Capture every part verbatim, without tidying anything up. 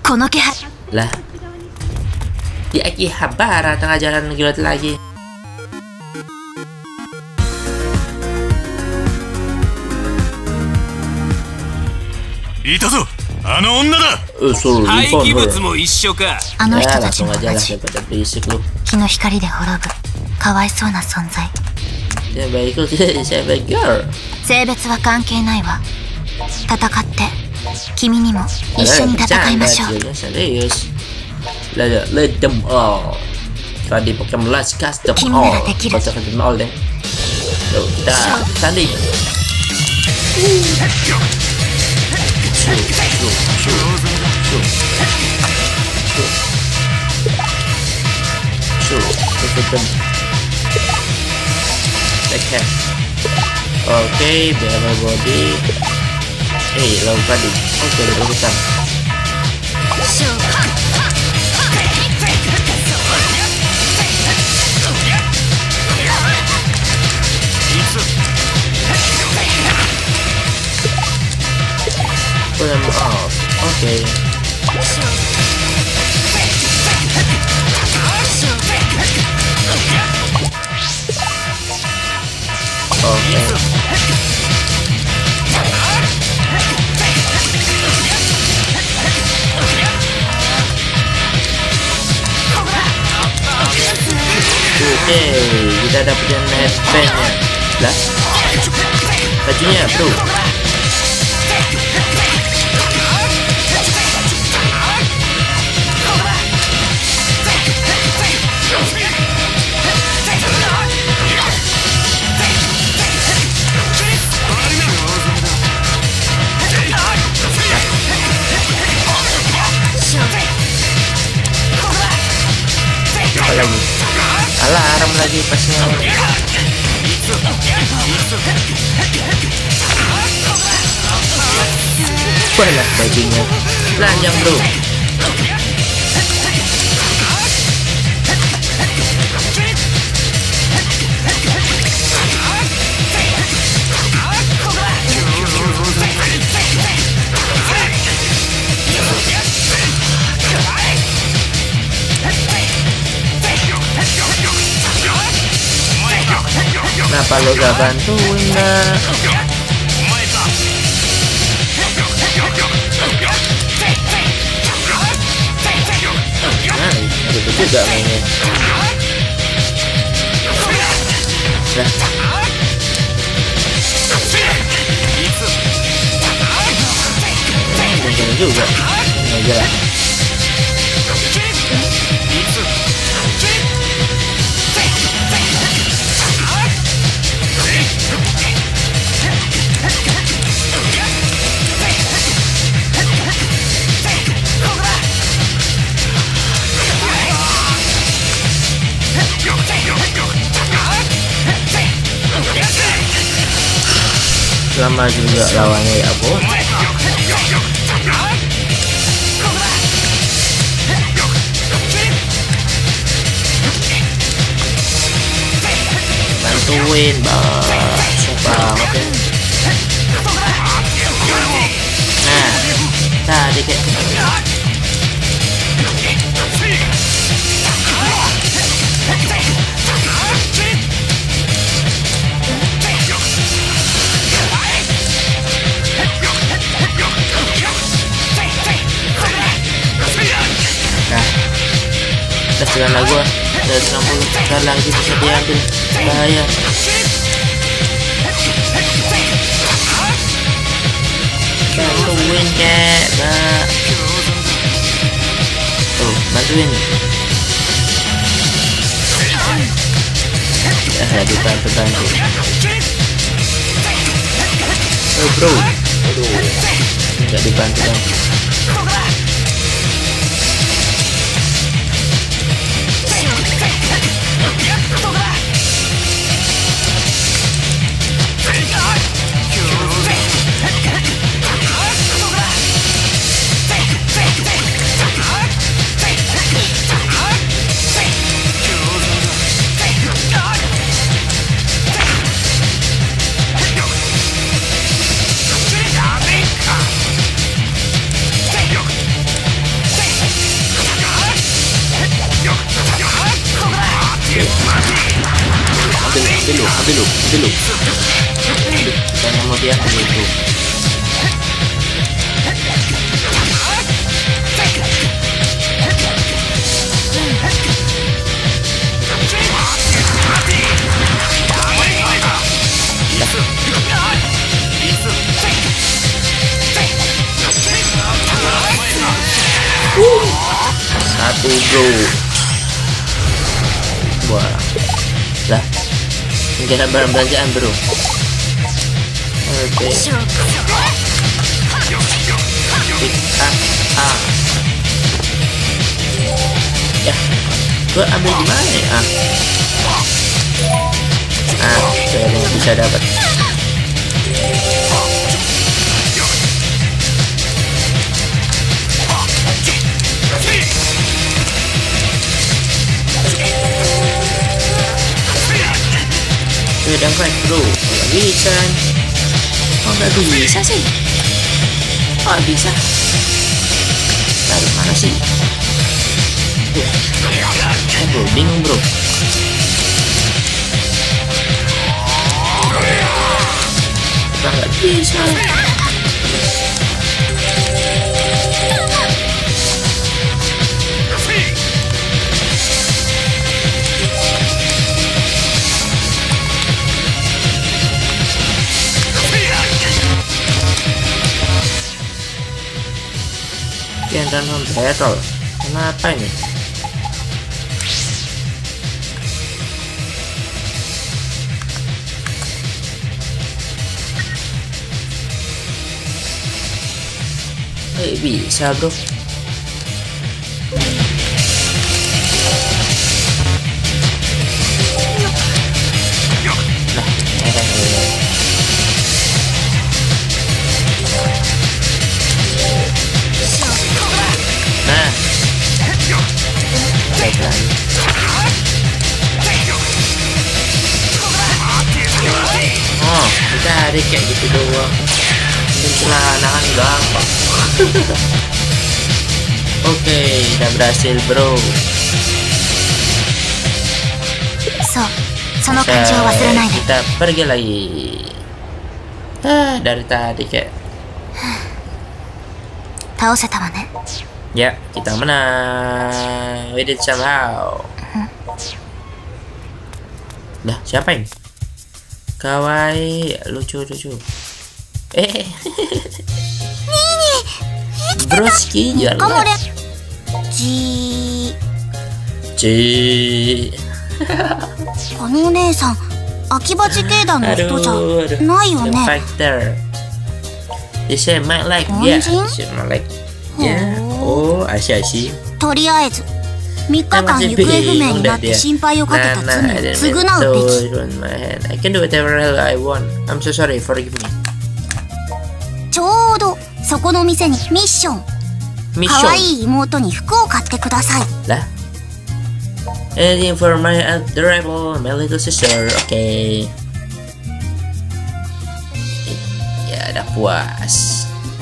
Lah, di Akihabara tengah jalan gilot lagi. Itazo, ano onna da. Eh, suruh impor ya. あの人 Ya たち langsung も aja 同 lah じ daripada berisik lu. 日の光で滅ぶかわいそうな存在。 Saya baik lu saya baik girl. 性別は関係ないわ。戦って君にも一緒に戦いましょう。 Serius. Let let them all. Tadi Pokemon Last Custom All. Custom All deh. Yuk kita tanding. Oke, biar body. Eh, lalu tadi. Oke, urutan. Put them off. Oke. Oke. Oke, kita dapetin headbandnya. Lah, bajunya bro. Apa lagi? Alarm lagi pasnya. Walah bajunya telanjang bro. Kenapa lo gak bantuin dah? Nah, gitu juga mainnya. Nah. Mungkin juga. Ini aja lah. Lama juga lawannya ya bos. Bantuin bang, banget ya. Nah, tadi kayak udah jalan lah gua, udah enam puluh ntar lagi bisa diambil, bahaya. Bantuin kek, mbak. Tuh, bantuin. Ya, lagi bantu-bantu. Oh bro, aduh, nggak dibantu dong. dulu, dulu. Jangan mau dia itu. Satu bro. Wah. Lah. Mungkin barang belanjaan bro. Oke. Ah, ah. Ya. Gua ambil di mana ya? Ah. Ah, saya bisa dapat. Udah fight bro, nggak bisa. Oh nggak bisa sih. Oh bisa. Taruh mana sih? Tuh. Eh bro, bingung bro. Kita nggak bisa. Dan battle. Kenapa ini? Eh bisa bro. Nah, baiklah. Oh, kita hari kayak gitu doang. Mungkin celana kan gampang. Oke, udah berhasil bro. So, sono kanji wo wasure nai de. Kita pergi lagi. Ah, dari tadi kayak. Taoseta wa ne. Ya, kita menang. We did somehow. Lah, siapa ini? Kawaii, lucu-lucu. Eh. Broski jelas. Ji. Ji. このお姉さん、秋葉自警団の人じゃないよね。 Factor. They say might like yeah. She might like yeah. Oh, I see, I see. とりあえずみっかかん行方不明になって心配をかけた罪を償うべき。 I can do whatever hell I want. I'm so sorry, forgive me. ちょうどそこの店にミッション。可愛い妹に服を買ってください。 Lah. Anything for my adorable my little sister, okay. Ya udah puas.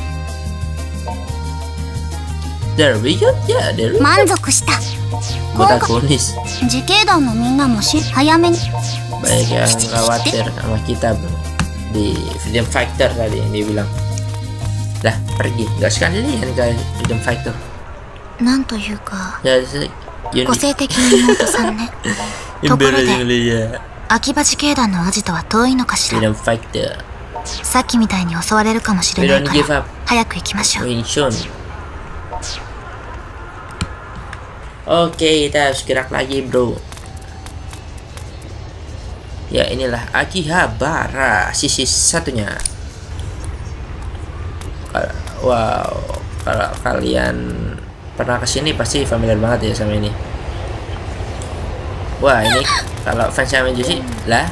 There we go, ya there we go. 満足した。 Protagonis. 自警団のみんなもし早めに。 Banyak yang khawatir sama kita bro. Di Freedom Fighter tadi yang dia bilang. Lah pergi, nggak sekalian ke Freedom Fighter. なんというか。 Ya, 個性的な妹さんね。ところで、秋葉自警団のアジトは遠いのかしら。さっきみたいに襲われるかもしれないから早く行きましょう。 Oke, kita harus gerak lagi bro. Ya inilah Akihabara sisi satunya. Wow, kalau kalian pernah kesini pasti familiar banget ya sama ini. Wah ini kalau fans sama Joshi lah.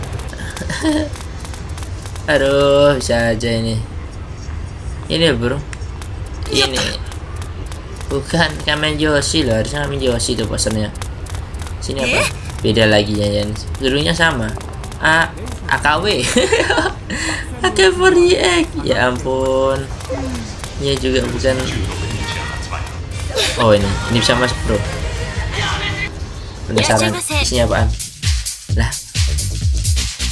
Aduh bisa aja ini. Ini bro. Ini bukan Kamen Joshi loh, harusnya Kamen Joshi tuh posternya. Sini apa? Beda lagi ya Yan. Dulunya sama. A A K W. A K empat X. Ya ampun. Ini juga bukan. Oh ini, ini bisa masuk bro. Penasaran isinya apaan? Lah,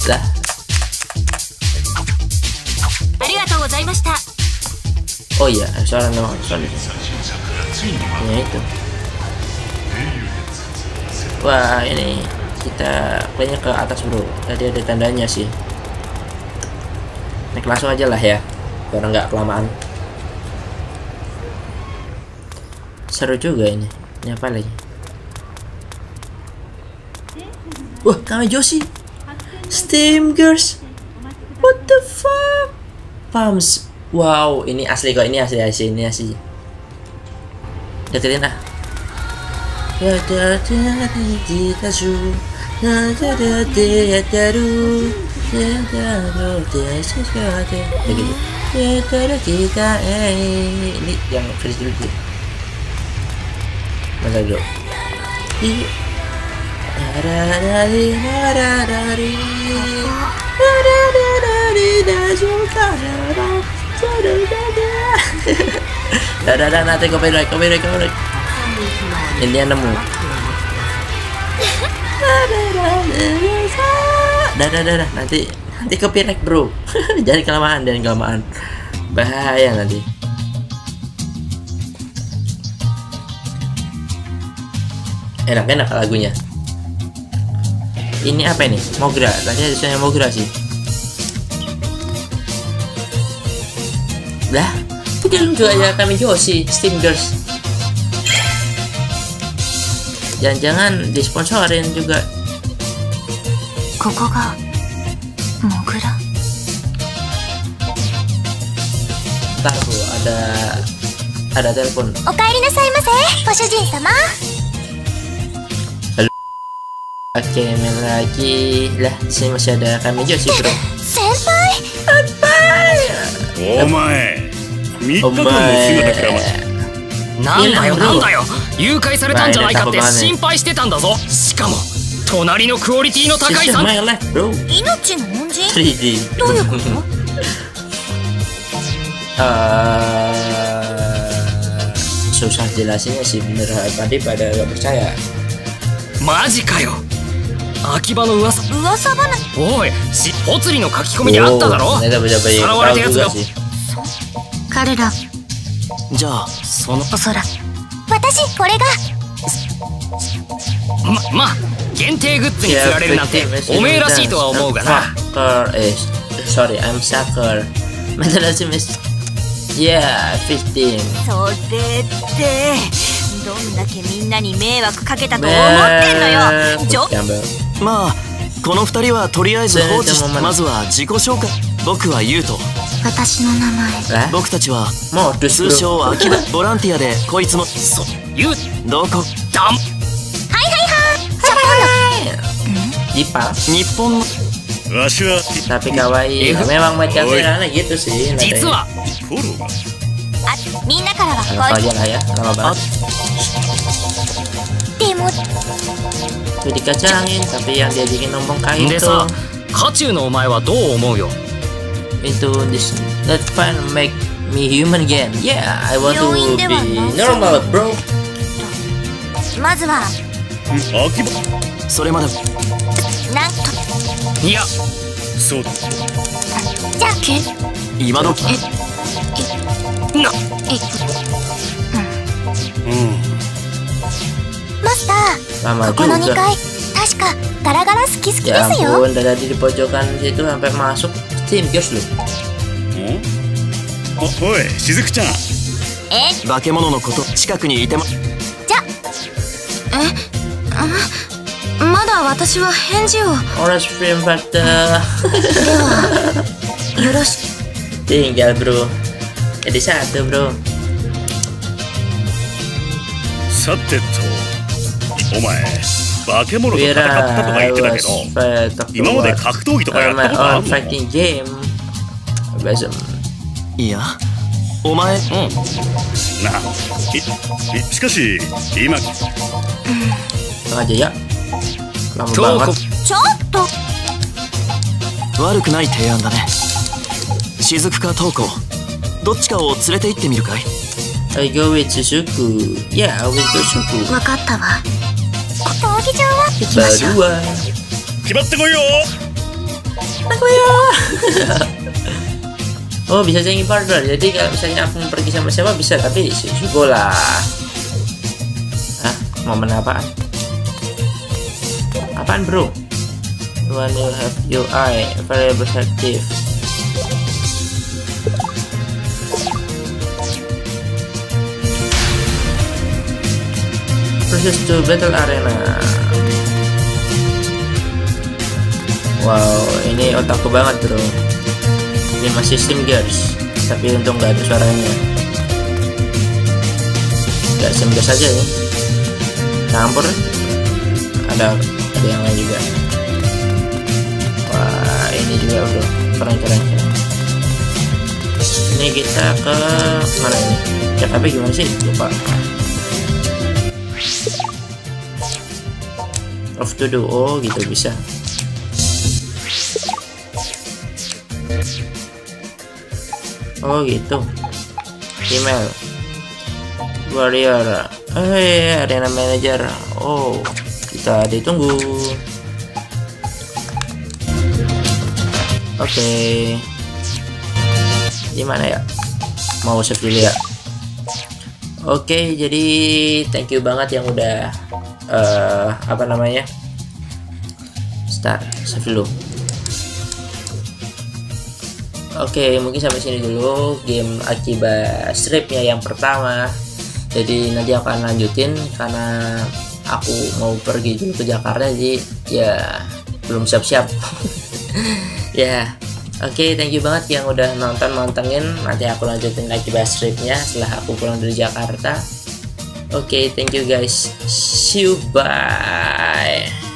Lah. ありがとうございました。 Oh iya, soalnya memang soalnya. Ya itu. Wah ini kita kayaknya ke atas bro. Tadi ada tandanya sih. Naik langsung aja lah ya, biar nggak kelamaan. Seru juga ini. Ini apa lagi? Wah, Kame Joshi, Steam Girls. What the fuck? Pams. Wow, ini asli kok, ini asli asli ini asli. Deketin ah. Ya da da di tasu. Ya da da ya daru. Ya da da sesuatu. Begitu. Ya da kita eh ini yang versi dulu. Masa dulu. Di ada dari ada dari ada dari dazuka ada. Dah dah dah nanti copyright copyright copyright. Ini yang nemu. Dah dah dah dah nanti nanti copyright bro. Jangan kelamaan dan kelamaan. Bahaya nanti. Enak-enak lagunya. Ini apa ini? Mogra. Tadi ada tulisannya Mogra sih. Lah, bukan juga ya Kame Joshi, Steam Girls. Jangan-jangan disponsorin juga. Koko ga Mogra. Ntar bro, ada ada telepon. Okaeri nasai mase, Gosujin sama. Halo. Oke, main lagi. Lah, di sini masih ada Kame Joshi bro. Senpai. Senpai. お前みっかかんの姿からまなんだよなんだよ誘拐されたんじゃないかって心配してたんだぞ。しかも隣のクオリティの高いさん命の恩人スリーディーどういうこと？ uh, susah jelasinnya sih bener tadi pada gak percaya. マジかよ。秋葉の噂噂話。 おいしお釣りの書き込みにあっただろ。さらわれたやつが彼らじゃあそのおそらく私これがままあ限定グッズに釣られるなんておめえらしいとは思うがな。 Sorry, I'm sucker. Mentality miss. Yeah, fifteen. それってどんだけみんなに迷惑かけたと思ってんのよ。ちょまあこの二人はとりあえず放置して、まずは自己紹介。僕はユウト。 私の名前。 僕たちは通称秋葉。ボランティアでこいつもそユウどこだん。 はいはいはい。 ジパ日本の tapi kawaii memang macam mana gitu sih. 実はみんなからはこ aja lah ya, lama banget. でも Itu dikacangin, tapi yang diajakin ngomong kayak itu. カチュウのお前はどう思うよ。 Itu this that fun make me human again. Yeah, I want to be normal, bro. まずはそれまでなんといやそうだ。 じゃあけ今時なえうんマスター Lama ここのに juga. かい確かガラガラ好き好きです Ya よ ampun, dari di pojokan situ sampai masuk Steam Girls loh. おおいしずくちゃんえ化け物のこと近くにいてもじゃえあまだ私は返事を Orange Film Factor. ではよろしく Tinggal bro. Jadi satu bro. さてとお前化け物と戦ったとか言ってたけど今まで格闘技とかやったことあるの？ Fighting game. Besok. いやお前うんなあいいしかし今 aja ya. Lama 京 banget. 子ちょっと悪くない提案だね。雫か東子どっちかを連れて行ってみるかい？ I go with Shizuku. Yeah, I will go Shizuku. わかったわ闘技場は行きましょう Berdua. 決まってこいよ Nakuya. Oh, bisa jangi partner. Jadi kalau misalnya aku mau pergi sama siapa bisa, tapi Shizuko lah. Hah, momen apaan? Apaan bro? When you have U I very perspective. Process to battle arena. Wow, ini otakku banget bro. Ini masih Steam Gears, tapi untung nggak ada suaranya. Nggak Steam Gears aja ya. Campur. Ada ada yang lain juga. Wah, ini juga bro. Keren-keren. Ini kita ke mana ini? Cek H P gimana sih? Lupa. Off to do, oh gitu bisa. Oh gitu. Email warrior. Eh, arena manager. Oh, kita ditunggu. Oke. Okay. Gimana ya? Mau save dulu ya. Oke, okay, jadi thank you banget yang udah uh, apa namanya? Start save dulu. Oke, okay, mungkin sampai sini dulu game Akiba stripnya yang pertama. Jadi nanti aku akan lanjutin karena aku mau pergi dulu ke Jakarta, jadi ya belum siap-siap. Ya, yeah. Oke, okay, thank you banget yang udah nonton mantengin. Nanti aku lanjutin Akiba stripnya setelah aku pulang dari Jakarta. Oke, okay, thank you guys. See you, bye.